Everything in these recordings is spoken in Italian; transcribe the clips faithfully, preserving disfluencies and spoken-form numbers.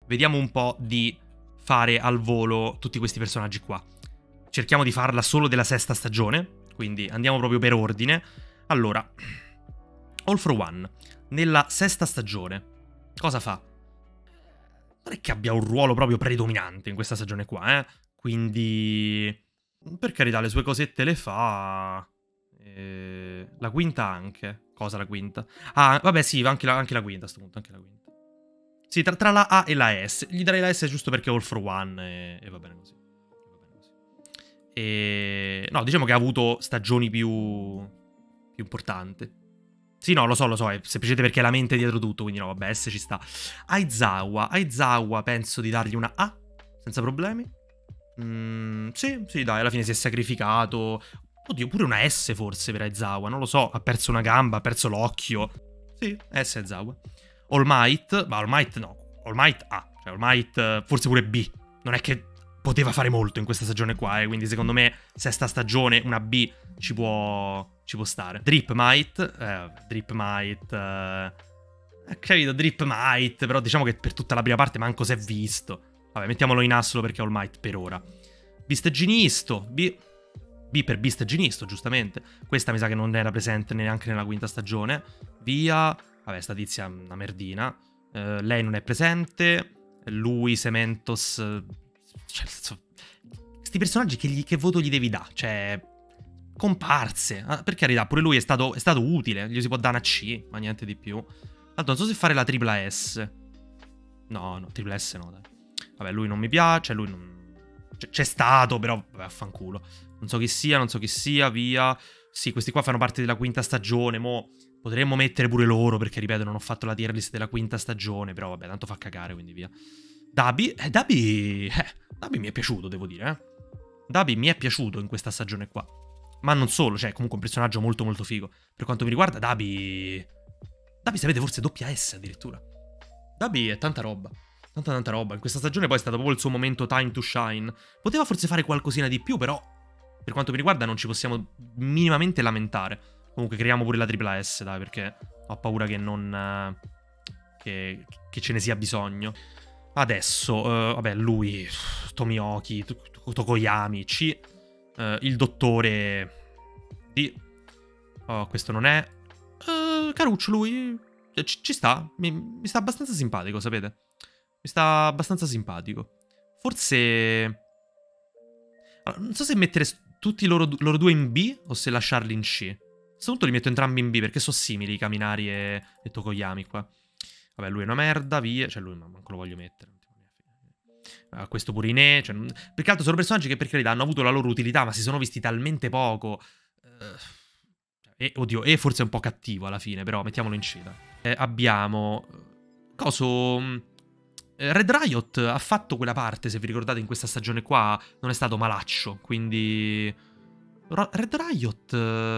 vediamo un po' di fare al volo tutti questi personaggi qua. Cerchiamo di farla solo della sesta stagione, quindi andiamo proprio per ordine. Allora, All for One, nella sesta stagione, cosa fa? Non è che abbia un ruolo proprio predominante in questa stagione qua, eh? Quindi, per carità, le sue cosette le fa. E... La quinta anche. Cosa la quinta? Ah, vabbè, sì, anche la, anche la quinta a sto punto, anche la quinta. Sì, tra, tra la A e la S. Gli darei la S giusto perché è All for One e, e va bene così. Va bene così. E... No, diciamo che ha avuto stagioni più... più importanti. Sì, no, lo so, lo so, è semplicemente perché è la mente dietro tutto, quindi no, vabbè, S ci sta. Aizawa, Aizawa penso di dargli una A, senza problemi. Mm, sì, sì, dai, alla fine si è sacrificato. Oddio, pure una S forse per Aizawa, non lo so, ha perso una gamba, ha perso l'occhio. Sì, S Aizawa. All Might, ma All Might no, All Might A, cioè All Might forse pure B. Non è che poteva fare molto in questa stagione qua, eh, quindi secondo me sesta stagione, una B ci può, ci può stare. Drip Might, eh, Drip Might, eh, capito, Drip Might, però diciamo che per tutta la prima parte manco si è visto. Vabbè, mettiamolo in A solo perché è All Might per ora. Beast Ginisto, B... B per Beast Ginisto, giustamente. Questa mi sa che non era presente neanche nella quinta stagione. Via. Vabbè, sta tizia è una merdina. Uh, lei non è presente. Lui, Sementos. Cioè, questi personaggi che, gli, che voto gli devi dare? Cioè, comparse. Ah, per carità, pure lui è stato, è stato utile. Gli si può dare una C, ma niente di più. Tanto non so se fare la tripla S. No, no, tripla S no, dai. Vabbè, lui non mi piace, lui non... C'è stato, però, vabbè, affanculo. Non so chi sia, non so chi sia, via. Sì, questi qua fanno parte della quinta stagione, mo potremmo mettere pure loro, perché, ripeto, non ho fatto la tier list della quinta stagione, però vabbè, tanto fa cagare, quindi via. Dabi, eh, Dabi, eh, Dabi mi è piaciuto, devo dire, eh. Dabi mi è piaciuto in questa stagione qua. Ma non solo, cioè, comunque un personaggio molto molto figo. Per quanto mi riguarda, Dabi... Dabi, sapete, forse doppia S addirittura. Dabi è tanta roba. Tanta tanta roba. In questa stagione poi è stato proprio il suo momento time to shine. Poteva forse fare qualcosina di più, però per quanto mi riguarda non ci possiamo minimamente lamentare. Comunque creiamo pure la tripla S, dai, perché ho paura che non... che, che ce ne sia bisogno. Adesso, uh, vabbè, lui, Tomioki, Tokoyami, C, uh, il dottore D. Oh, questo non è... Uh, Caruccio, lui... Ci, ci sta, mi, mi sta abbastanza simpatico, sapete? Mi sta abbastanza simpatico. Forse... Allora, non so se mettere tutti loro, loro due in B o se lasciarli in C. A questo punto li metto entrambi in B perché sono simili, Kaminari e, e Tokoyami qua. Vabbè, lui è una merda, via. Cioè, lui manco lo voglio mettere. Uh, questo pure in E. Cioè, più che altro sono personaggi che per carità hanno avuto la loro utilità, ma si sono visti talmente poco. Uh, e, oddio, E forse è un po' cattivo alla fine, però mettiamolo in C. Eh, abbiamo... Coso... Red Riot ha fatto quella parte, se vi ricordate, in questa stagione qua non è stato malaccio, quindi... Red Riot...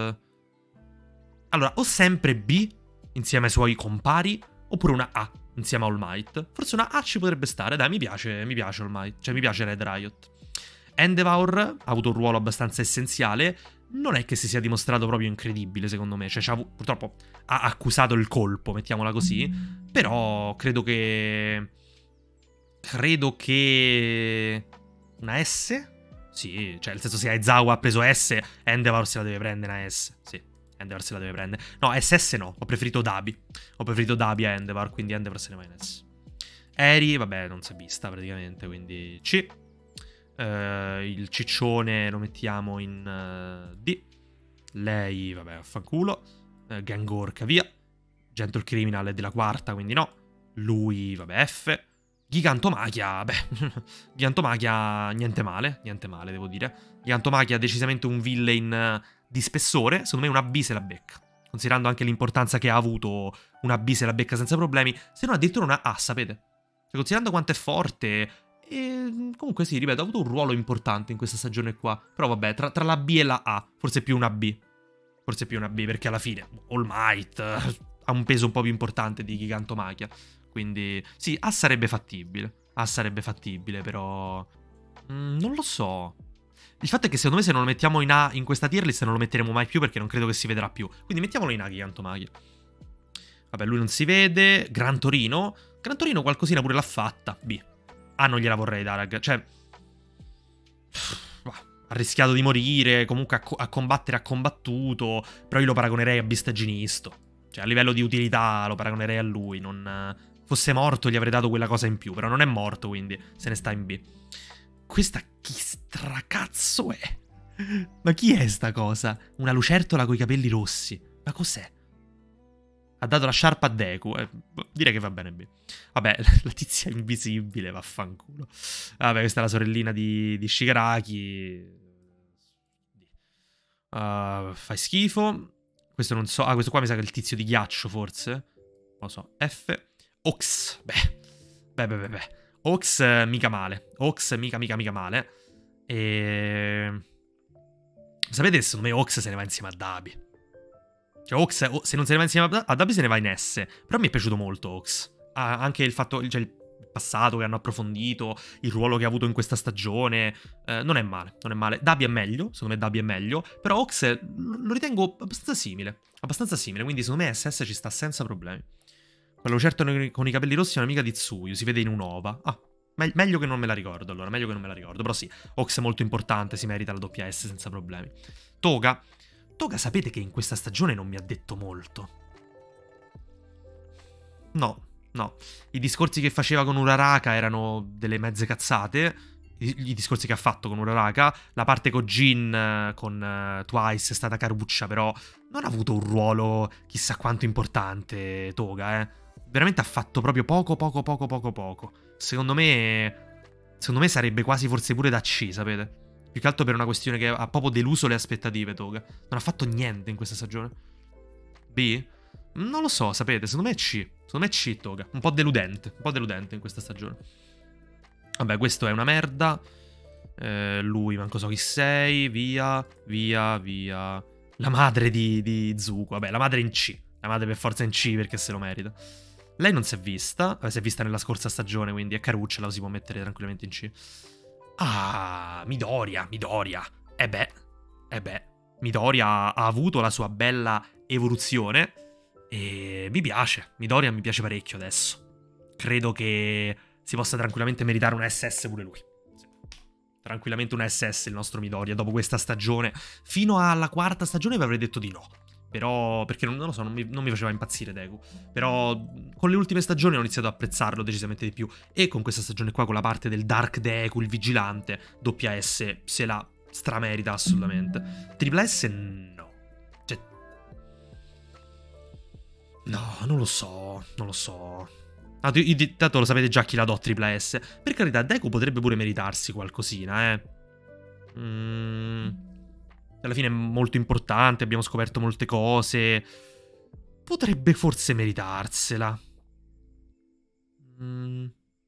Allora, o sempre B insieme ai suoi compari, oppure una A insieme a All Might. Forse una A ci potrebbe stare, dai, mi piace, mi piace All Might, cioè mi piace Red Riot. Endeavor ha avuto un ruolo abbastanza essenziale, non è che si sia dimostrato proprio incredibile, secondo me, cioè purtroppo ha accusato il colpo, mettiamola così, però credo che... Credo che... Una S? Sì, cioè nel senso se Aizawa ha preso S, Endeavor se la deve prendere una S. Sì, Endeavor se la deve prendere. No, S S no, ho preferito Dabi. Ho preferito Dabi a Endeavor, quindi Endeavor se ne va in S. Eri, vabbè, non si è vista praticamente, quindi C. Uh, il ciccione lo mettiamo in uh, D. Lei, vabbè, affanculo. Uh, Gangorka, via. Gentle Criminal è della quarta, quindi no. Lui, vabbè, F. Gigantomachia, beh, Gigantomachia niente male, niente male devo dire. Gigantomachia è decisamente un villain di spessore, secondo me una B se la becca. Considerando anche l'importanza che ha avuto, una B se la becca senza problemi, se non addirittura una A, sapete? Cioè, considerando quanto è forte, e comunque sì, ripeto, ha avuto un ruolo importante in questa stagione qua. Però vabbè, tra, tra la B e la A, forse più una B. Forse più una B, perché alla fine All Might ha un peso un po' più importante di Gigantomachia. Quindi, sì, A sarebbe fattibile. A sarebbe fattibile, però... Mm, non lo so. Il fatto è che secondo me se non lo mettiamo in A in questa tier list non lo metteremo mai più perché non credo che si vedrà più. Quindi mettiamolo in A, Gigantomachia. Vabbè, lui non si vede. Gran Torino. Gran Torino qualcosina pure l'ha fatta. B. Ah, non gliela vorrei dare. Cioè... ha rischiato di morire. Comunque a, co a combattere ha combattuto. Però io lo paragonerei a Bistaginisto. Cioè, a livello di utilità lo paragonerei a lui. Non... fosse morto gli avrei dato quella cosa in più. Però non è morto, quindi se ne sta in B. Questa chi stracazzo è? Ma chi è sta cosa? Una lucertola coi capelli rossi. Ma cos'è? Ha dato la sciarpa a Deku. Eh, direi che va bene B. Vabbè, la tizia invisibile, vaffanculo. Vabbè, questa è la sorellina di, di Shigaraki. Uh, fai schifo. Questo non so. Ah, questo qua mi sa che è il tizio di ghiaccio, forse. Non lo so. F. Ox. Beh. Beh, beh, beh, beh. Ox eh, mica male. Ox mica, mica, mica male. E... sapete, secondo me Ox se ne va insieme a Dabi. Cioè Ox, se non se ne va insieme a Dabi se ne va in S. Però mi è piaciuto molto Ox. Ah, anche il fatto, cioè il passato che hanno approfondito, il ruolo che ha avuto in questa stagione. Eh, non è male, non è male. Dabi è meglio, secondo me Dabi è meglio. Però Ox lo ritengo abbastanza simile. Abbastanza simile, quindi secondo me S S ci sta senza problemi. Quello certo con i capelli rossi è un'amica di Tsuyu, si vede in un'ova. Ah, me meglio che non me la ricordo allora, meglio che non me la ricordo. Però sì, Ox è molto importante, si merita la doppia S senza problemi. Toga. Toga sapete che in questa stagione non mi ha detto molto. No, no. I discorsi che faceva con Uraraka erano delle mezze cazzate. I, i discorsi che ha fatto con Uraraka. La parte con Jin, con uh, Twice è stata caruccia, però non ha avuto un ruolo chissà quanto importante Toga, eh. Veramente ha fatto proprio poco, poco, poco, poco, poco. Secondo me... secondo me sarebbe quasi forse pure da C, sapete? Più che altro per una questione che ha proprio deluso le aspettative, Toga. Non ha fatto niente in questa stagione. B? Non lo so, sapete, secondo me è C. Secondo me è C, Toga. Un po' deludente, un po' deludente in questa stagione. Vabbè, questo è una merda. Eh, lui, manco so chi sei. Via, via, via. La madre di, di Zuko. Vabbè, la madre in C. La madre per forza in C perché se lo merita. Lei non si è vista. Si è vista nella scorsa stagione, quindi è caruccia, la si può mettere tranquillamente in C. Ah, Midoriya, Midoriya. E beh, e beh. Midoriya ha avuto la sua bella evoluzione. E mi piace. Midoriya mi piace parecchio adesso. Credo che si possa tranquillamente meritare una S S pure lui. Sì. Tranquillamente una S S il nostro Midoriya dopo questa stagione. Fino alla quarta stagione vi avrei detto di no. Però, perché non, non lo so, non mi, non mi faceva impazzire Deku. Però con le ultime stagioni ho iniziato ad apprezzarlo decisamente di più. E con questa stagione qua, con la parte del Dark Deku, il vigilante, doppia S se la stramerita assolutamente. Tripla S no. Cioè... no, non lo so, non lo so. Ah, tanto lo sapete già chi la do tripla S. Per carità, Deku potrebbe pure meritarsi qualcosina, eh. Mmm... alla fine è molto importante, abbiamo scoperto molte cose. Potrebbe forse meritarsela. Mm.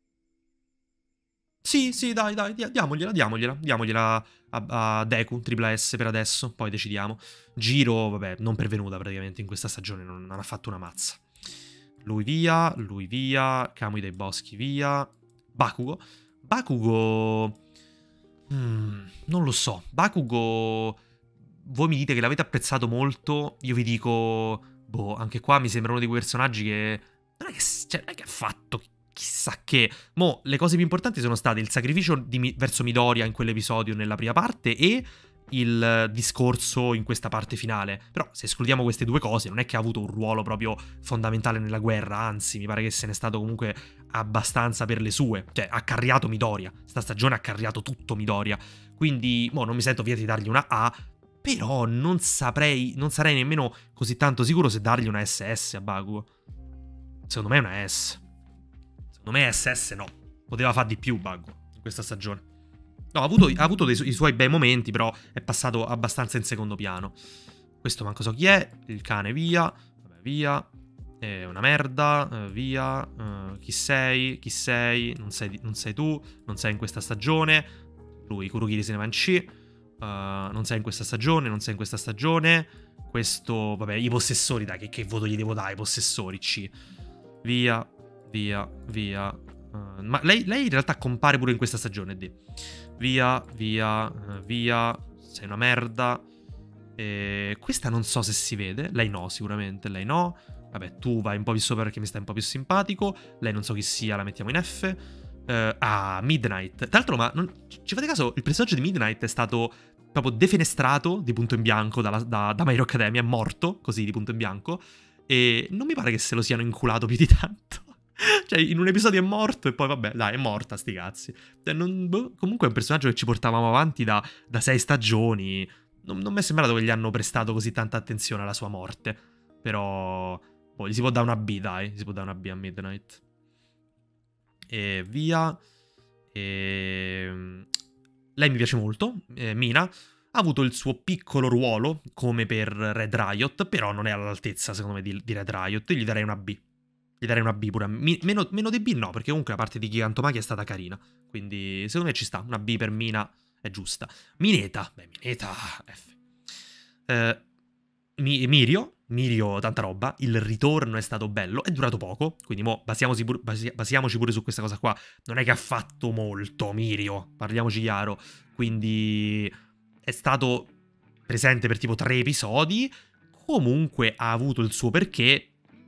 Sì, sì, dai, dai, diamogliela, diamogliela. Diamogliela a, a Deku, tripla S per adesso, poi decidiamo. Giro, vabbè, non pervenuta praticamente in questa stagione, non, non ha fatto una mazza. Lui via, lui via, Kamui dai boschi via. Bakugo. Bakugo... Mm, non lo so. Bakugo... voi mi dite che l'avete apprezzato molto, io vi dico, boh, anche qua mi sembra uno di quei personaggi che non è che, cioè, non è che ha fatto chissà che. Mo, le cose più importanti sono state il sacrificio di, verso Midoriya in quell'episodio nella prima parte e il discorso in questa parte finale. Però se escludiamo queste due cose non è che ha avuto un ruolo proprio fondamentale nella guerra, anzi mi pare che se n'è stato comunque abbastanza per le sue. Cioè ha carriato Midoriya, sta stagione ha carriato tutto Midoriya. Quindi, mo, non mi sento via di dargli una A. Però non saprei, non sarei nemmeno così tanto sicuro se dargli una S S a Bakugo. Secondo me è una S. Secondo me S S no. Poteva fare di più Bakugo in questa stagione. No, ha avuto, ha avuto dei su i suoi bei momenti, però è passato abbastanza in secondo piano. Questo manco so chi è. Il cane via. Vabbè, via. È una merda. Uh, via. Uh, chi sei? Chi sei? Non sei? Non sei tu. Non sei in questa stagione. Lui, Kurogiri se ne va in C. Uh, non sei in questa stagione, non sei in questa stagione. Questo, vabbè, i possessori, dai, che, che voto gli devo dare? I possessori, C. Via, via, via. Uh, ma lei, lei in realtà compare pure in questa stagione, D. Via, via, uh, via. Sei una merda. E questa non so se si vede. Lei no, sicuramente, lei no. Vabbè, tu vai un po' più sopra perché mi stai un po' più simpatico. Lei non so chi sia, la mettiamo in F. Uh, ah, Midnight. Tra l'altro, ma non, ci fate caso, il personaggio di Midnight è stato proprio defenestrato di punto in bianco dalla, da, da My Hero Academia, è morto così di punto in bianco. E non mi pare che se lo siano inculato più di tanto. Cioè, in un episodio è morto e poi vabbè, dai, è morta, sti cazzi. Cioè, non, boh, comunque è un personaggio che ci portavamo avanti da, da sei stagioni. Non, non mi è sembrato che gli hanno prestato così tanta attenzione alla sua morte. Però, boh, gli si può dare una B, dai. Gli si può dare una B a Midnight. E via. E... Lei mi piace molto, eh, Mina. Ha avuto il suo piccolo ruolo, come per Red Riot, però non è all'altezza, secondo me, di, di Red Riot. Io gli darei una B. Gli darei una B pure. Mi, meno, meno di B no, perché comunque la parte di Gigantomachia è stata carina. Quindi, secondo me ci sta. Una B per Mina è giusta. Mineta. Beh, Mineta... F. Eh, Mi, Mirio. Mirio, tanta roba. Il ritorno è stato bello. È durato poco. Quindi, mo, basiamoci pure, basi, basiamoci pure su questa cosa qua. Non è che ha fatto molto, Mirio. Parliamoci chiaro. Quindi... è stato presente per tipo tre episodi. Comunque ha avuto il suo perché.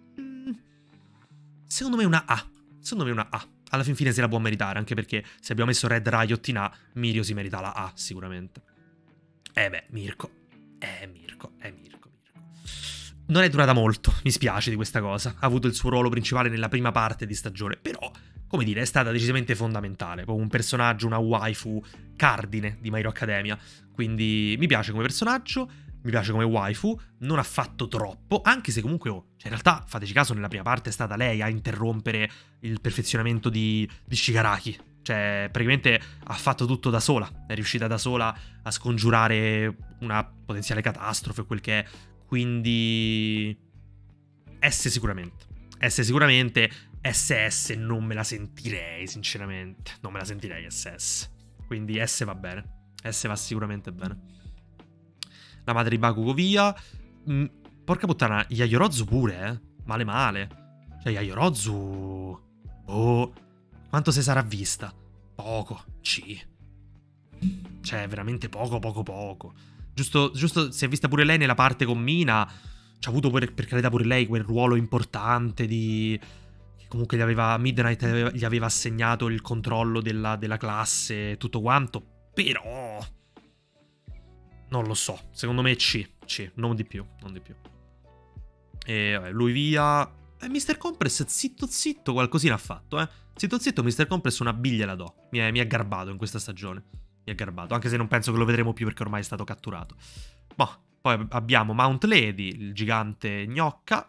Secondo me una A. Secondo me una A. Alla fin fine se la può meritare, anche perché se abbiamo messo Red Riot in A, Mirio si merita la A, sicuramente. Eh beh, Mirko. Eh, Mirko. Eh, Mirko, Mirko. Non è durata molto, mi spiace di questa cosa. Ha avuto il suo ruolo principale nella prima parte di stagione, però, come dire, è stata decisamente fondamentale. Proprio un personaggio, una waifu cardine di My Hero Academia. Quindi mi piace come personaggio. Mi piace come waifu, non ha fatto troppo, anche se comunque, oh, cioè in realtà, fateci caso, nella prima parte è stata lei a interrompere il perfezionamento di, di Shigaraki. Cioè, praticamente ha fatto tutto da sola, è riuscita da sola a scongiurare una potenziale catastrofe, quel che è. Quindi... S sicuramente. S sicuramente, S S non me la sentirei, sinceramente. Non me la sentirei S S. Quindi S va bene. S va sicuramente bene. La madre di Bakugo via. Mm, porca puttana, Yayorozu pure, eh. Male male. Cioè, Yayorozu... Oh, quanto se sarà vista? Poco, C. Cioè, veramente poco, poco, poco. Giusto, giusto, si è vista pure lei nella parte con Mina. C'ha avuto per, per carità pure lei quel ruolo importante di... Che comunque gli aveva... Midnight gli aveva, gli aveva assegnato il controllo della, della classe e tutto quanto. Però... non lo so, secondo me C, C, non di più, non di più. E vabbè, lui via. E mister Compress, zitto zitto, qualcosina ha fatto, eh. Zitto zitto, mister Compress una B gliela do. Mi è, mi è garbato in questa stagione. Mi è garbato, anche se non penso che lo vedremo più perché ormai è stato catturato. Boh, poi abbiamo Mount Lady, il gigante gnocca.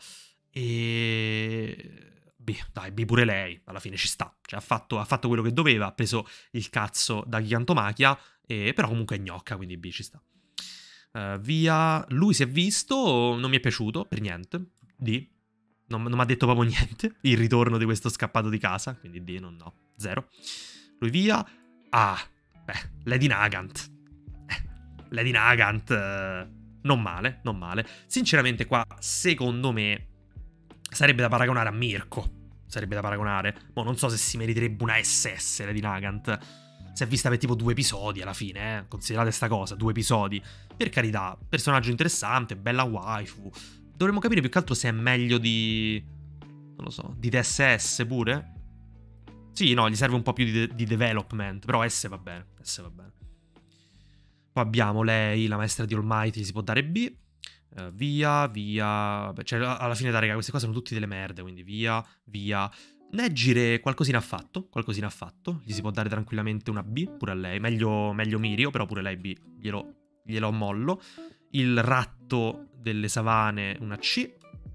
E... B, dai, B pure lei, alla fine ci sta. Cioè ha fatto, ha fatto quello che doveva, ha preso il cazzo da Gigantomachia, e... però comunque è gnocca, quindi B ci sta. Uh, via. Lui si è visto, non mi è piaciuto per niente. D. Non, non mi ha detto proprio niente. Il ritorno di questo scappato di casa. Quindi D, non no. Zero. Lui via. Ah. Beh, Lady Nagant. Eh, Lady Nagant. Eh, non male, non male. Sinceramente qua, secondo me, sarebbe da paragonare a Mirko. Sarebbe da paragonare. Ma non so se si meriterebbe una S S Lady Nagant. Si è vista per tipo due episodi alla fine, eh. Considerate sta cosa, due episodi. Per carità, personaggio interessante, bella waifu. Dovremmo capire più che altro se è meglio di... non lo so, di D S S pure? Sì, no, gli serve un po' più di, de di development, però S va bene, S va bene. Poi abbiamo lei, la maestra di All Might, gli si può dare B. Uh, via, via... Beh, cioè, alla fine, dai, raga, queste cose sono tutte delle merde, quindi via, via... Neggire qualcosina ha fatto, qualcosina ha fatto. Gli si può dare tranquillamente una B, pure a lei. Meglio, meglio Mirio, però pure lei B glielo, glielo mollo. Il ratto delle savane, una C.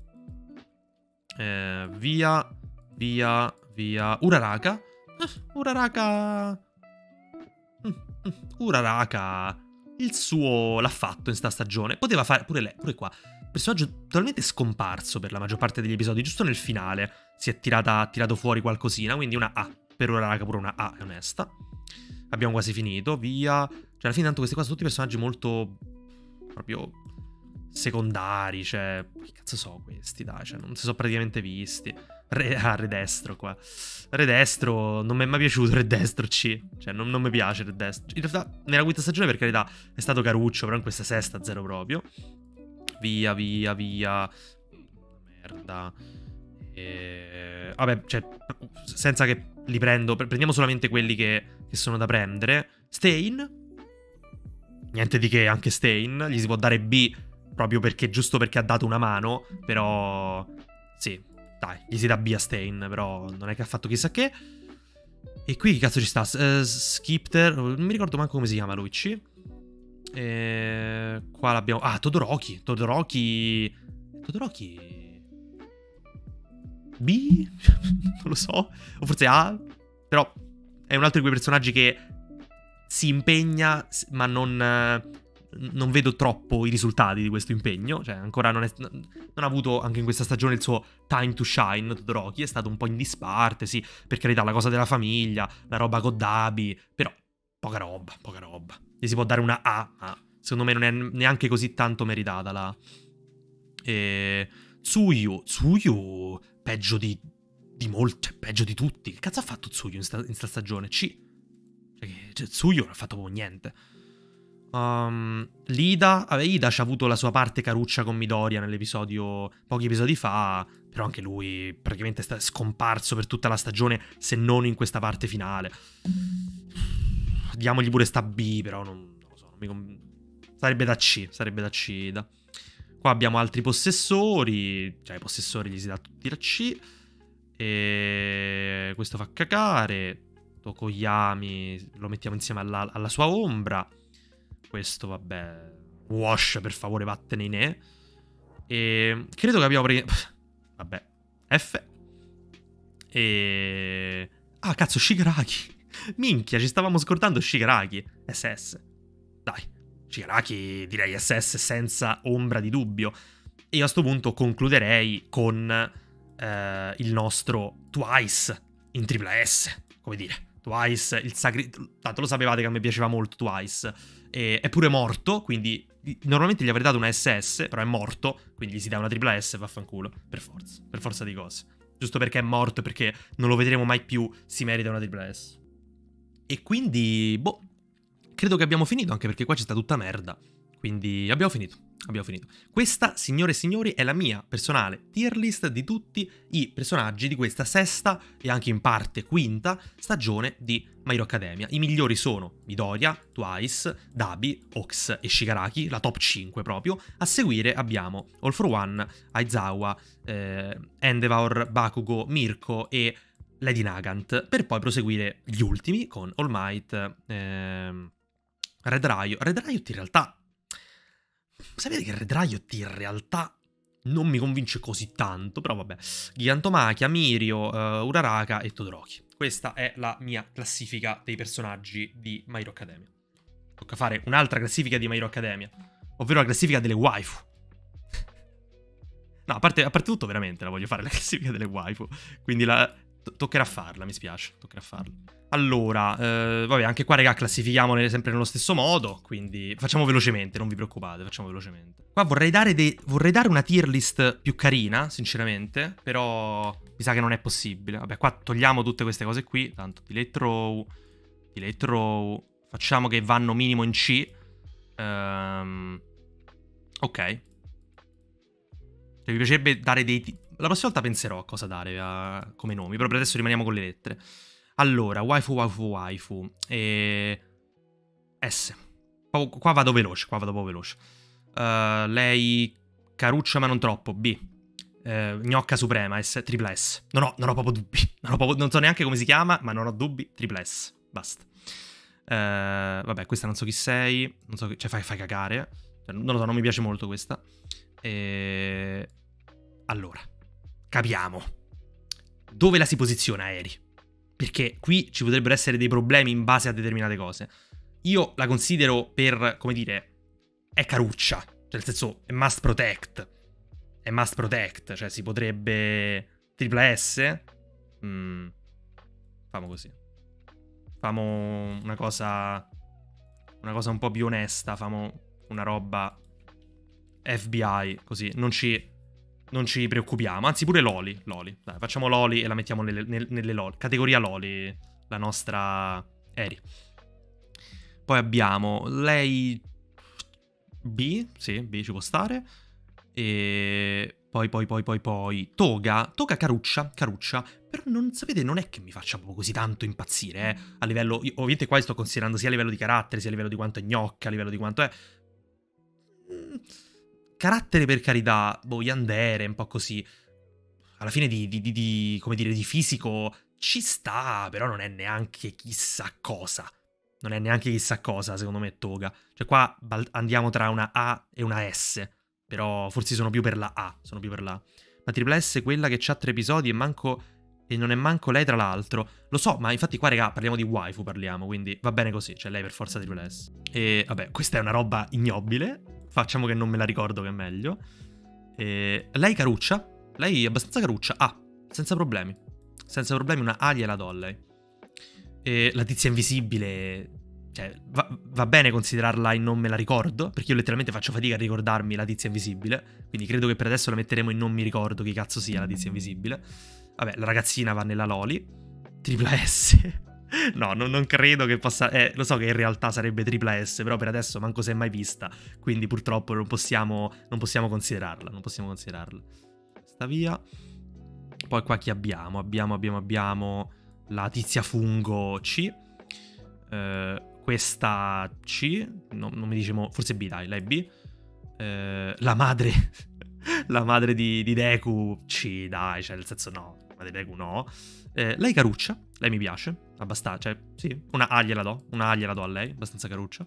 Eh, via, via, via. Uraraka. Eh, Uraraka... Mm, mm, Uraraka... Il suo l'ha fatto in sta stagione. Poteva fare pure lei, pure qua. Personaggio totalmente scomparso per la maggior parte degli episodi. Giusto nel finale si è tirata, tirato fuori qualcosina. Quindi una A. Per ora, raga, pure una A è onesta. Abbiamo quasi finito. Via. Cioè, alla fine, tanto questi qua sono tutti personaggi molto... proprio... secondari. Cioè... che cazzo so questi, dai. Cioè, non si sono praticamente visti. Re... Ah, Redestro qua. Redestro... non mi è mai piaciuto Redestro C. Cioè, non, non mi piace Redestro. In realtà, nella quinta stagione, per carità, è stato caruccio. Però in questa sesta, zero proprio. Via, via, via. merda. E... Vabbè, cioè, senza che li prendo, prendiamo solamente quelli che, che sono da prendere. Stain. Niente di che, anche Stain. Gli si può dare B proprio perché, giusto perché ha dato una mano. Però, sì, dai, gli si dà B a Stain. Però non è che ha fatto chissà che. E qui che cazzo ci sta? Uh, Skipter. Non mi ricordo manco come si chiama lui. C. E... Qua l'abbiamo... Ah, Todoroki. Todoroki... Todoroki... B? Non lo so. O forse A. Però è un altro di quei personaggi che si impegna, ma non... Non vedo troppo i risultati di questo impegno. Cioè, ancora non, è, non ha avuto anche in questa stagione il suo time to shine. Todoroki è stato un po' in disparte, sì. Per carità, la cosa della famiglia, la roba con Dabi. Però, poca roba, poca roba. Gli si può dare una A, ma secondo me non è neanche così tanto meritata la... E... Tsuyu. Tsuyu... Peggio di... Di molto... Cioè, peggio di tutti. Che cazzo ha fatto Tsuyu in sta, in sta stagione? C. Cioè, cioè, Tsuyu non ha fatto proprio niente. Um, Lida, vabbè, Ida ci ha avuto la sua parte caruccia con Midoriya nell'episodio, pochi episodi fa, però anche lui praticamente è scomparso per tutta la stagione, se non in questa parte finale. Diamogli pure sta B, però non, non lo so, non mi sarebbe da C, sarebbe da C Ida. Qua abbiamo altri possessori, cioè i possessori gli si dà tutti da C, e questo fa cacare, Tokoyami lo mettiamo insieme alla, alla sua ombra. Questo, vabbè, Wash, per favore, vattene in E. E credo che abbiamo preso... Vabbè, F. E... Ah, cazzo, Shigaraki. Minchia, ci stavamo scordando Shigaraki. S S. Dai, Shigaraki direi S S senza ombra di dubbio. E io a sto punto concluderei con eh, il nostro Twice in tripla S. Come dire, Twice, il sacri... Tanto lo sapevate che a me piaceva molto Twice. E è pure morto, quindi normalmente gli avrei dato una S S, però è morto, quindi gli si dà una tripla S, vaffanculo, per forza, per forza di cose. Giusto perché è morto e perché non lo vedremo mai più, si merita una tripla S. E quindi, boh, credo che abbiamo finito, anche perché qua c'è sta tutta merda. Quindi abbiamo finito, abbiamo finito. Questa, signore e signori, è la mia personale tier list di tutti i personaggi di questa sesta e anche in parte quinta stagione di My Hero Academia. I migliori sono Midoriya, Twice, Dabi, Ox e Shigaraki, la top cinque proprio. A seguire abbiamo All for One, Aizawa, eh, Endeavor, Bakugo, Mirko e Lady Nagant, per poi proseguire gli ultimi con All Might, eh, Red Riot. Red Riot in realtà... Sapete che Red Riot in realtà non mi convince così tanto, però vabbè. Gigantomachia, Mirio, uh, Uraraka e Todoroki. Questa è la mia classifica dei personaggi di My Hero Academia. Tocca fare un'altra classifica di My Hero Academia, ovvero la classifica delle waifu. No, a parte, a parte tutto, veramente la voglio fare la classifica delle waifu. Quindi la... toccherà farla, mi spiace, toccherà farla. Allora, eh, vabbè, anche qua, raga, classifichiamole sempre nello stesso modo, quindi facciamo velocemente, non vi preoccupate, facciamo velocemente. Qua vorrei dare, dei, vorrei dare una tier list più carina, sinceramente, però mi sa che non è possibile. Vabbè, qua togliamo tutte queste cose qui, tanto delete row, delete row, facciamo che vanno minimo in C. Um, ok. Cioè, mi piacerebbe dare dei... La prossima volta penserò a cosa dare a... come nomi, però per adesso rimaniamo con le lettere. Allora, waifu, waifu, waifu. E... S. Qua vado veloce, qua vado proprio veloce. Uh, lei caruccia ma non troppo, B. Uh, gnocca suprema, S, tripla S. Non ho, non ho proprio dubbi. Non, ho proprio, non so neanche come si chiama, ma non ho dubbi, tripla S. Basta. Uh, vabbè, questa non so chi sei. Non so, cioè fai, fai cagare. Cioè, non lo so, non mi piace molto questa. E... Allora, capiamo. Dove la si posiziona Eri? Perché qui ci potrebbero essere dei problemi in base a determinate cose. Io la considero per, come dire, è caruccia. Cioè, nel senso, è must protect. È must protect. Cioè, si potrebbe... Tripla S? Mm. Famo così. Famo una cosa... Una cosa un po' più onesta. Famo una roba... F B I, così. Non ci... Non ci preoccupiamo, anzi pure Loli, Loli. Dai, facciamo Loli e la mettiamo nelle, nelle, nelle Loli. Categoria Loli, la nostra Eri. Poi abbiamo lei B, sì, B ci può stare. E Poi, poi, poi, poi, poi... Toga, Toga Caruccia, Caruccia. Però non sapete, non è che mi faccia proprio così tanto impazzire, eh. A livello... Io, ovviamente qua sto considerando sia a livello di carattere, sia a livello di quanto è gnocca, a livello di quanto è... Mm, carattere per carità, boh, yandere, un po' così. Alla fine di, di, di, di... come dire, di fisico ci sta, però non è neanche chissà cosa. Non è neanche chissà cosa, secondo me, Toga. Cioè qua andiamo tra una A e una S. Però forse sono più per la A, sono più per la A. Ma Triple S è quella che c'ha tre episodi e manco... E non è manco lei tra l'altro. Lo so, ma infatti qua, raga, parliamo di waifu, parliamo, quindi va bene così. Cioè lei per forza Triple S. E vabbè, questa è una roba ignobile. Facciamo che non me la ricordo, che è meglio. E... Lei caruccia. Lei è abbastanza caruccia. Ah, senza problemi. Senza problemi una A gliela do a lei. E la tizia invisibile... Cioè, va, va bene considerarla in non me la ricordo, perché io letteralmente faccio fatica a ricordarmi la tizia invisibile, quindi credo che per adesso la metteremo in non mi ricordo chi cazzo sia la tizia invisibile. Vabbè, la ragazzina va nella Loli. Tripla S. No, non, non credo che possa... Eh, lo so che in realtà sarebbe tripla S, però per adesso manco si è mai vista, quindi purtroppo non possiamo, non possiamo considerarla, non possiamo considerarla. Sta via. Poi qua chi abbiamo? Abbiamo, abbiamo, abbiamo la tizia fungo C. Eh... Questa C, no, non mi dice mo, forse B, dai, lei è B. Eh, la madre, la madre di, di Deku C, dai, cioè nel senso no, la madre di Deku no. Eh, lei caruccia, lei mi piace, abbastanza, cioè sì, una A gliela do, una A gliela do a lei, abbastanza caruccia.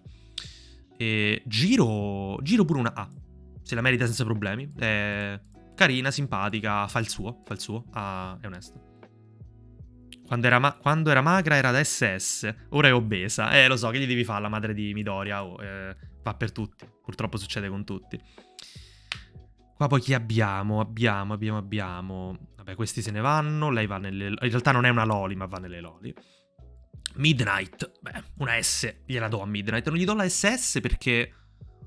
E Giro, Giro pure una A, se la merita senza problemi, è carina, simpatica, fa il suo, fa il suo, ah, è onesta. Quando era, quando era magra era da S S, ora è obesa. Eh, lo so, che gli devi fare la madre di Midoriya? Oh, eh, va per tutti. Purtroppo succede con tutti. Qua poi chi abbiamo? Abbiamo, abbiamo, abbiamo... Vabbè, questi se ne vanno. Lei va nelle... In realtà non è una Loli, ma va nelle Loli. Midnight. Beh, una S gliela do a Midnight. Non gli do la S S perché...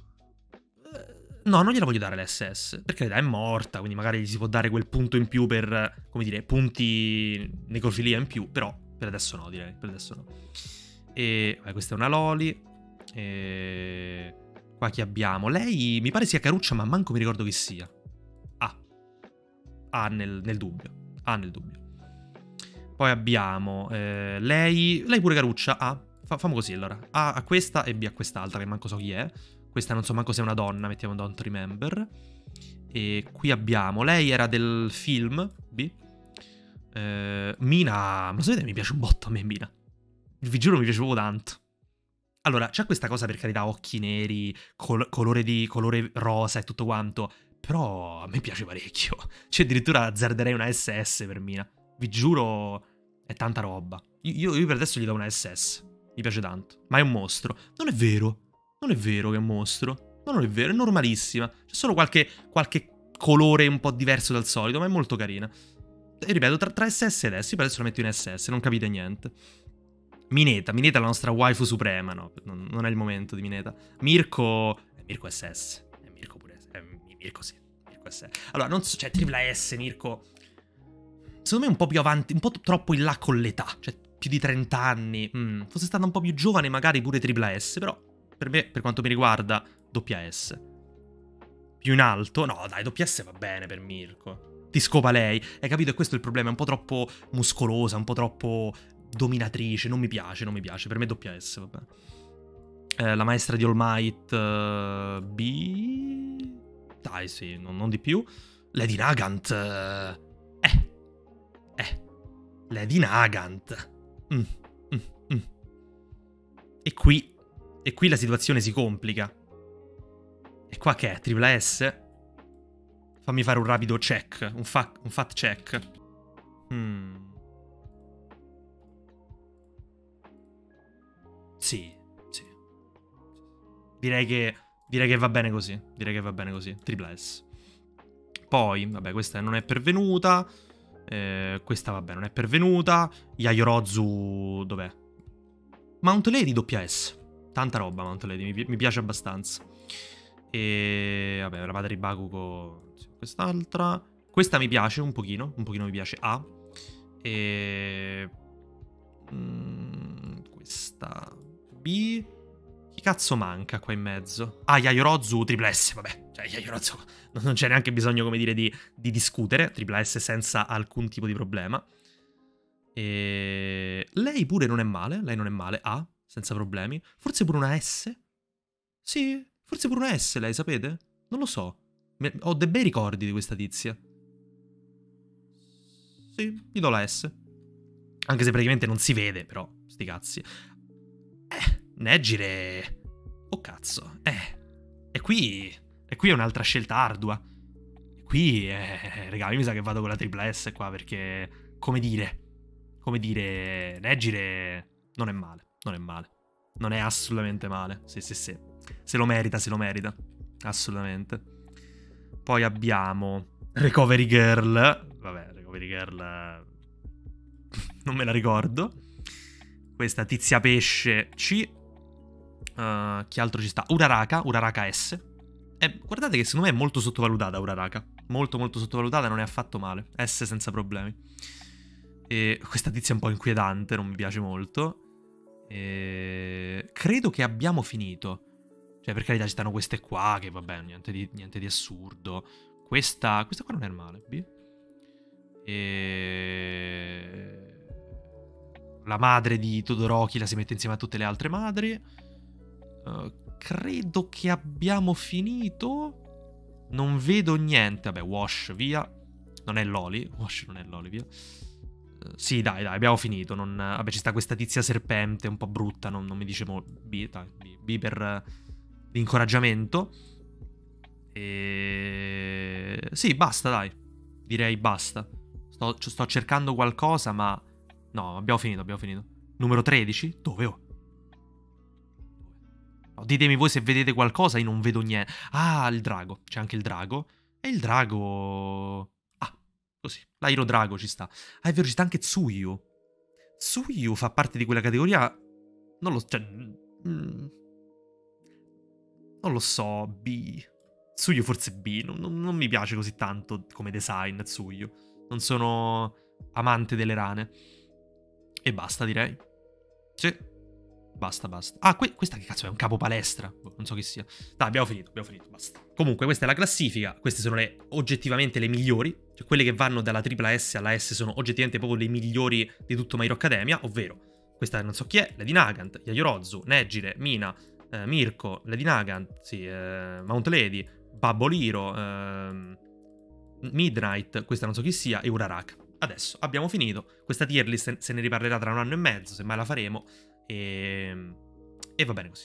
No, non gliela voglio dare l'S S, perché è morta, quindi magari gli si può dare quel punto in più per, come dire, punti necrofilia in più, però per adesso no, direi, per adesso no. E, beh, questa è una Loli, e... Qua chi abbiamo? Lei mi pare sia Caruccia, ma manco mi ricordo chi sia. Ah, A nel, nel dubbio, A nel dubbio. Poi abbiamo eh, lei, lei pure Caruccia, A, Fa, famo così allora, A a questa e B a quest'altra, che manco so chi è. Questa non so manco se è una donna, mettiamo Don't Remember. E qui abbiamo... Lei era del film, B. Eh, Mina... Ma sapete, mi piace un botto a me Mina. Vi giuro mi piace proprio tanto. Allora, c'è questa cosa per carità, occhi neri, col colore, di, colore rosa e tutto quanto. Però a me piace parecchio. Cioè addirittura azzarderei una S S per Mina. Vi giuro, è tanta roba. Io, io per adesso gli do una S S. Mi piace tanto. Ma è un mostro. Non è vero. Non è vero che è un mostro. No, non è vero, è normalissima. C'è solo qualche, qualche colore un po' diverso dal solito, ma è molto carina. E ripeto, tra, tra S S ed S, io per adesso la metto in S S, non capite niente. Mineta, Mineta è la nostra waifu suprema, no? Non, non è il momento di Mineta. Mirko... Eh, Mirko S S. Eh, Mirko pure S S. Eh, Mirko sì. Mirko S S. Allora, non so, cioè, tripla S, Mirko... Secondo me è un po' più avanti, un po' troppo in là con l'età. Cioè, più di trenta anni. Mm, fosse stata un po' più giovane, magari pure tripla S, però... Per me, per quanto mi riguarda, doppia S. Più in alto? No, dai, doppia S va bene per Mirko. Ti scopa lei. Hai capito? E questo è il problema. È un po' troppo muscolosa, un po' troppo dominatrice. Non mi piace, non mi piace. Per me doppia S, vabbè. Eh, la maestra di All Might... Uh, B... Dai, sì, non, non di più. Lady Nagant... Uh, eh. Eh. Lady Nagant. Mm, mm, mm. E qui... E qui la situazione si complica. E qua che è? Tripla S? Fammi fare un rapido check. Un, fa un fat check. Hmm. Sì, sì. Direi che, direi che va bene così. Direi che va bene così. Tripla S. Poi, vabbè, questa non è pervenuta. Eh, questa, vabbè, non è pervenuta. Yayorozu, dov'è? Mount Lady doppia S. Tanta roba Mount Lady, mi, mi piace abbastanza. E vabbè, la madre di Bakugo, quest'altra. Questa mi piace un pochino, un pochino mi piace A. E... Mm, questa B. Chi cazzo manca qua in mezzo? Ah, Yayorozu, tripla S, vabbè. Cioè, Yaoyorozu non c'è neanche bisogno, come dire, di, di discutere. Tripla S senza alcun tipo di problema. E... lei pure non è male, lei non è male, A, senza problemi. Forse pure una S? Sì, forse pure una S, lei, sapete? Non lo so. Ho dei bei ricordi di questa tizia. Sì, gli do la S. Anche se praticamente non si vede, però, sti cazzi. Eh, Nejire... oh cazzo, eh. E qui... e qui è un'altra scelta ardua. E qui, eh, raga, io mi sa che vado con la tripla S qua, perché... come dire... come dire... Nejire non è male, non è male. Non è assolutamente male. Sì, sì, sì. Se lo merita, se lo merita. Assolutamente. Poi abbiamo... Recovery Girl. Vabbè, Recovery Girl... non me la ricordo. Questa tizia pesce C. Uh, chi altro ci sta? Uraraka, Uraraka S. Eh, guardate che secondo me è molto sottovalutata Uraraka. Molto molto sottovalutata, non è affatto male. S senza problemi. E questa tizia è un po' inquietante, non mi piace molto. E... credo che abbiamo finito. Cioè, per carità, ci stanno queste qua, che vabbè, niente di, niente di assurdo. Questa, questa qua non è male, B. E... la madre di Todoroki la si mette insieme a tutte le altre madri. Uh, credo che abbiamo finito. Non vedo niente. Vabbè, Wash, via. Non è Loli. Wash non è Loli, via. Uh, sì, dai, dai, abbiamo finito. Non... vabbè, ci sta questa tizia serpente un po' brutta. Non, non mi dice mo... B, dai, B, B per uh, l'incoraggiamento. E... sì, basta, dai. Direi basta. Sto, sto cercando qualcosa, ma... no, abbiamo finito, abbiamo finito. Numero tredici? Dove? Oh? No, ditemi voi se vedete qualcosa, io non vedo niente. Ah, il drago. C'è anche il drago. E il drago... ah, così. L'airo drago ci sta. Ah, è vero, ci sta anche Tsuyu. Tsuyu fa parte di quella categoria... non lo... cioè... mm, non lo so, B. Tsuyu forse B. Non, non, non mi piace così tanto come design, Tsuyu. Non sono amante delle rane. E basta, direi. Sì. Basta, basta. Ah, que questa che cazzo è? Un capo palestra? Non so chi sia. Dai, abbiamo finito, abbiamo finito, basta. Comunque, questa è la classifica. Queste sono le oggettivamente le migliori. Cioè, quelle che vanno dalla tripla S alla S sono oggettivamente proprio le migliori di tutto My Hero Academia. Ovvero, questa non so chi è, Lady Nagant, Yaoyorozu, Nejire, Mina, eh, Mirko, Lady Nagant, sì, eh, Mount Lady, Babboliro, eh, Midnight, questa non so chi sia, e Uraraka. Adesso abbiamo finito. Questa tier list se ne riparlerà tra un anno e mezzo, semmai la faremo. E, e va bene così.